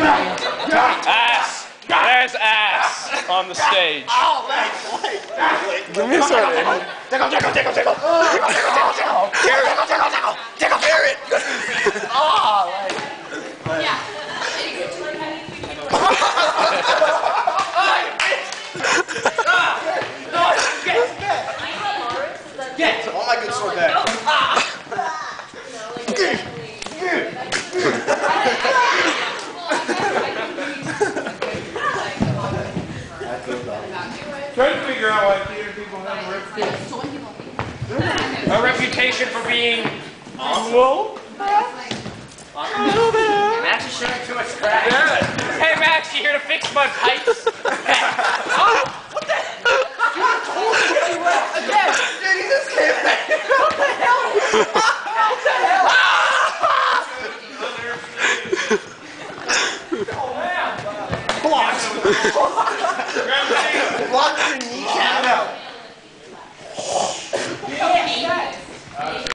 Ass. There's ass on the stage. Oh, that's Give me a sword. Tickle. Carrot. Oh, like. Yeah. Get all my good sword back. Trying to figure out why theater people have a reputation. A reputation for being Whoa. Max is showing too much crack. Hey Max, you here to fix my pipes? Oh, what the hell? Again! Dude, he just came back. What the hell? What the hell? Oh man! Blocks.